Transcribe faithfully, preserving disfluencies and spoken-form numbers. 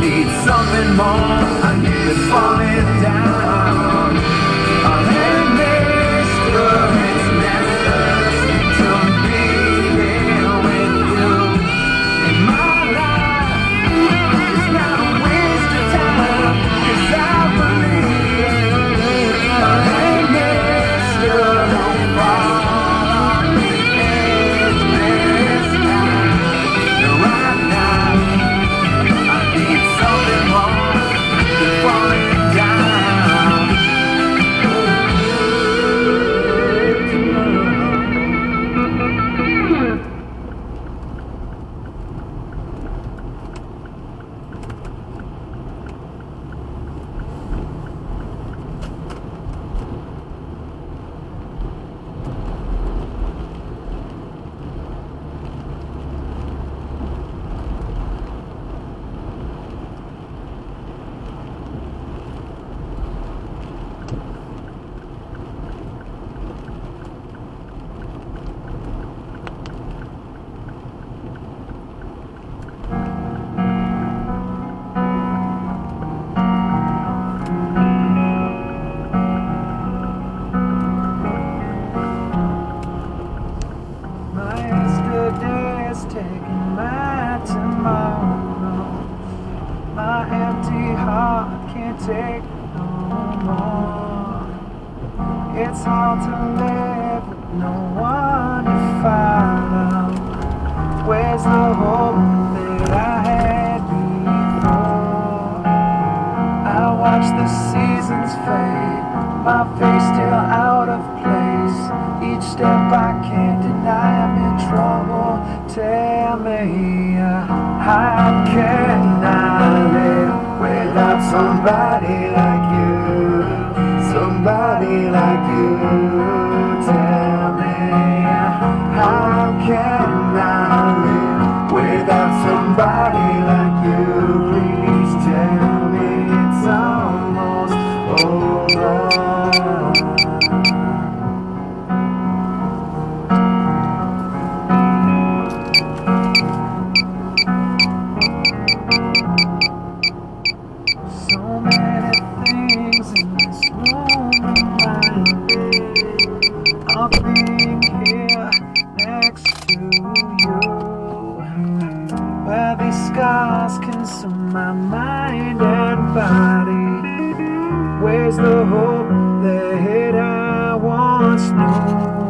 need something more. I need it falling down. I had mister It's necessary to be here with you in my life. It's not a waste of time, 'cause I believe I had mister Don't fall on the edge this time. Right now I need something more than falling down. Taking my tomorrow, my empty heart can't take no more. It's hard to live with no one to follow. Where's the hope that I had before? I watch the seasons fade, my face still out of place. Each step I can't deny, I'm in trouble. Tell me, uh, how can I live without somebody like you? Somebody like you. Tell me, how can I live without somebody like you? Please tell me it's almost over. Of being here next to you, where these scars consume my mind and body. Where's the hope that I once knew?